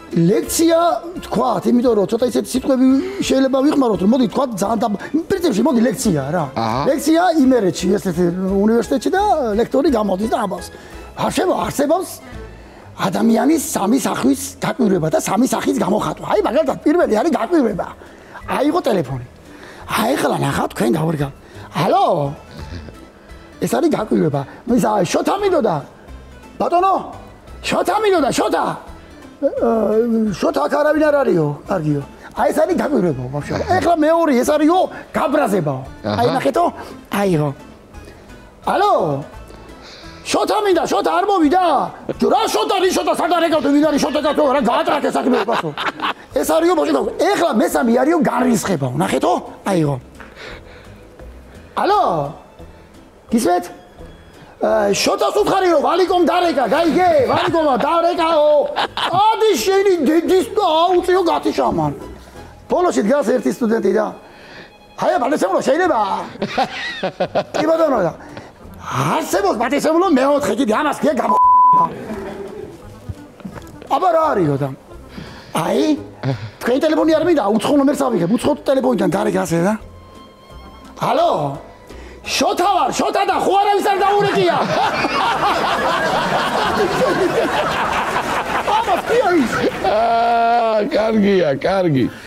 ლექცია თქვათ, იმიტომ რომ ცოტა ისეთი სიტყვები შეიძლება ვიხმაროთ, რომ მოდი თქვათ ძალიან პრინციპში მოდი ლექცია რა. ლექცია იმერეთში, ერთ-ერთი უნივერსიტეტში და ლექტორი გამოდის და ამბავს. არსებობს ადამიანის სამი სახის გაკვირვება და სამი სახის გამოხატვა. აი მაგალითად პირველი არის გაკვირვება. აიღო ტელეფონი. აი ახლა ნახავთ თქვენ გავარგავ. ალო? ეს არის გაკვირვება. შოთა მინდოდა. ბატონო? შოთა მინდოდა, შოთა. შოთა აქ არავინ არ არისო, კარგიო. აი ეს არის გაკვირვება, ბავშვო. ეხლა მეორე ეს არისო, გაბრაზებაო. აი ნახეთო? აიღო. ალო? შოთა მინდა, შოთა არ მოვიდა. რა შოთა, რიშოთა, სადარ ეკავთ, ვინ არის შოთა გათო, რა გაატრაკე საქმე პასო. ეს არისო, ბავშვო. ეხლა მესამე არისო განრისხებაო, ნახეთო? აიღო. ალო? გისმენთ? შოთას უთხარი რომ ვალიკომ დარეკა, გაიგე? ვალიკომა დარეკაო. ადი შენი დედის და აუწიო გათიშამან. ბოლოში დგას ერთი სტუდენტი და აი ბალესემულო შეიძლება? კი ბატონო და არსებობს ბალესემულო მეოთხე კიდე ამას კი გამო. აბა რა არისო და აი თქვენი ტელეფონი არ მინდა, უცხო ნომერს ავიღებ, უცხო ტელეფონიდან დარეკა ასე და ალო? შოთა ვარ, შოთა და ხო არავის არ დაურეკია. აბა, კი არის. კარგია, კარგი.